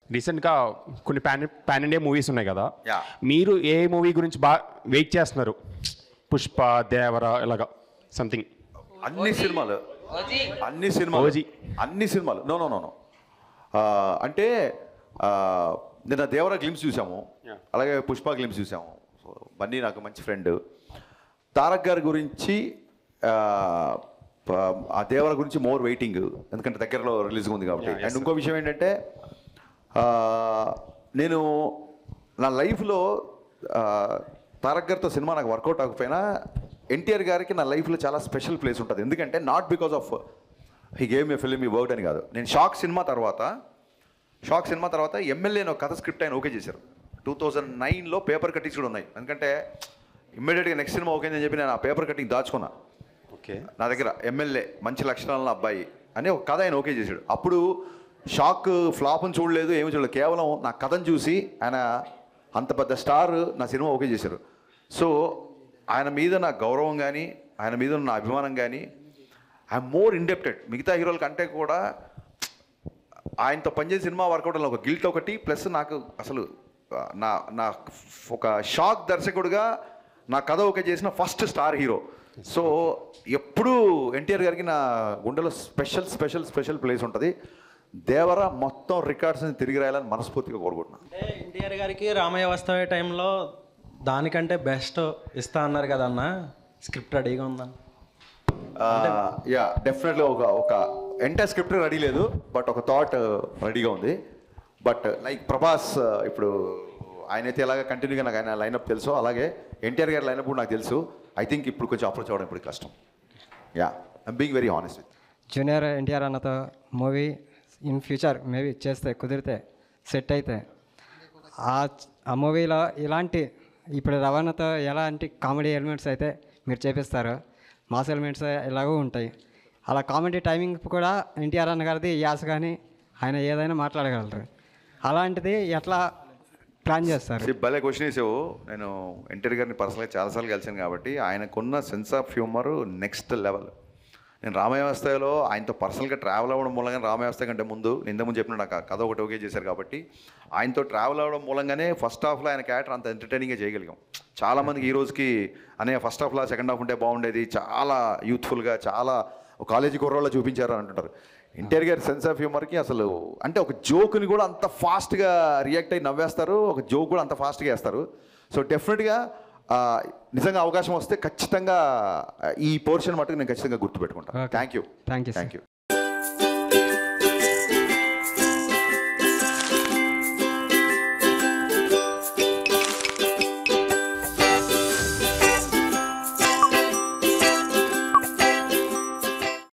రీసెంట్గా కొన్ని pan India movies ఉన్నాయి కదా, యా. మీరు ఏ మూవీ గురించి బాగా వెయిట్ చేస్తున్నారు? పుష్ప, దేవర ఇలాగా సంథింగ్. అన్ని సినిమాలు ఓజీ. అన్ని సినిమాలు నో నో నో నో అంటే నిన్న దేవర గ్లిమ్స్ చూసాము, అలాగే పుష్ప గ్లిమ్స్ చూసాము. సో బన్నీ నాకు మంచి ఫ్రెండ్. తారక్ గారి గురించి ఆ దేవర గురించి మోర్ వెయిటింగ్, ఎందుకంటే దగ్గరలో రిలీజ్ ఉంది కాబట్టి. అండ్ ఇంకో విషయం ఏంటంటే నేను నా లైఫ్లో తారక్ గారితో సినిమా నాకు వర్కౌట్ అవ్వకపోయినా ఎన్టీఆర్ గారికి నా లైఫ్లో చాలా స్పెషల్ ప్లేస్ ఉంటుంది. ఎందుకంటే not because of he game a film ఈ వర్డ్ అని కాదు. నేను షాక్ సినిమా తర్వాత ఎమ్మెల్యే ఒక కథ స్క్రిప్ట్ ఆయన ఓకే చేశారు. 2009లో పేపర్ కట్టింగ్స్ కూడా ఉన్నాయి. ఎందుకంటే ఇమ్మీడియట్గా నెక్స్ట్ సినిమా ఓకే అని చెప్పి నేను ఆ పేపర్ కటింగ్ దాచుకున్నా. ఓకే, నా దగ్గర ఎమ్మెల్యే మంచి లక్షణాలను అబ్బాయి అని ఒక కథ ఆయన ఓకే చేశాడు. అప్పుడు షాక్ ఫ్లాప్ని చూడలేదు, ఏమి చూడలేదు, కేవలం నా కథను చూసి ఆయన అంత పెద్ద స్టార్ నా సినిమా ఓకే చేశారు. సో ఆయన మీద నా గౌరవం కానీ ఆయన మీద నా అభిమానం కానీ ఐఎమ్ మోర్ ఇండెప్టెడ్. మిగతా హీరోల కంటే కూడా ఆయనతో పనిచేసిన సినిమా వర్కౌట్ ఒక గిల్ట్ ఒకటి, ప్లస్ నాకు అసలు నా నా ఒక షాక్ దర్శకుడిగా నా కథ ఓకే చేసిన ఫస్ట్ స్టార్ హీరో. సో ఎప్పుడూ ఎన్టీఆర్ గారికి నా గుండెలో స్పెషల్ స్పెషల్ స్పెషల్ ప్లేస్ ఉంటుంది. దేవర మొత్తం రికార్డ్స్ని తిరిగి రాయాలని మనస్ఫూర్తిగా కోరుకుంటున్నాను. అంటే ఎన్టీఆర్ గారికి రామయ్య వస్తావే టైంలో దానికంటే బెస్ట్ ఇస్తా అన్నారు కదా అన్న, స్క్రిప్ట్ రెడీగా ఉందా? యా, డెఫినెట్గా ఒక ఎంటైర్ స్క్రిప్ట్ రెడీ లేదు, బట్ ఒక థాట్ రెడీగా ఉంది. బట్ లైక్ ప్రభాస్ ఇప్పుడు ఆయనైతే ఎలాగ కంటిన్యూగా నాకు ఆయన లైనప్ తెలుసో, అలాగే ఎన్టీఆర్ గారి లైనప్ కూడా నాకు తెలుసు. ఐ థింక్ ఇప్పుడు కొంచెం అప్రోచ్ అవ్వడం ఇప్పుడు కష్టం. Yeah, I'm being very honest with. Junior NTR అన్నతో మూవీ ఇన్ ఫ్యూచర్ మేబీ చేస్తే కుదిరితే సెట్ అయితే ఆ మూవీలో ఇలాంటి ఇప్పుడు రవాణాతో ఎలాంటి కామెడీ ఎలిమెంట్స్ అయితే మీరు చేపిస్తారో మాస్ ఎలిమెంట్స్ ఎలాగో ఉంటాయి. అలా కామెడీ టైమింగ్ కూడా ఎన్టీఆర్ అన్న గారిది యాస కానీ ఆయన ఏదైనా మాట్లాడగలరు. అలాంటిది ఎట్లా ప్లాన్ చేస్తారు? భలే క్వశ్చన్ వేసావు. నేను ఎన్టీఆర్ గారిని పర్సనల్గా చాలాసార్లు కలిసాను కాబట్టి ఆయనకున్న sense of humour next level. నేను రామయ్యవస్థలో ఆయనతో పర్సనల్గా ట్రావెల్ అవ్వడం మూలంగా, రామయ్యవస్థ కంటే ముందు ఇంతకుముందు చెప్పిన నాకు కథ ఒకటి ఓకే చేశారు కాబట్టి ఆయనతో ట్రావెల్ అవ్వడం మూలంగానే ఫస్ట్ హాఫ్లో ఆయన క్యారెక్టర్ అంత ఎంటర్టైనింగ్గా చేయగలిగాం. చాలామందికి ఈ రోజుకి అనే ఫస్ట్ హాఫ్లో సెకండ్ హాఫ్ ఉంటే బాగుండేది, చాలా యూత్ఫుల్గా చాలా కాలేజీ కుర్రోళ్ళ చూపించారు అని అంటుంటారు. ఎన్టీఆర్ గారి సెన్స్ ఆఫ్ హ్యూమర్కి అసలు అంటే ఒక జోక్ని కూడా అంత ఫాస్ట్గా రియాక్ట్ అయ్యి నవ్వేస్తారు, ఒక జోక్ కూడా అంత ఫాస్ట్గా వేస్తారు. సో డెఫినెట్గా నిజంగా అవకాశం వస్తే ఖచ్చితంగా ఈ పోర్షన్ మటుకు నేను ఖచ్చితంగా గుర్తుపెట్టుకుంటాను. Thank you.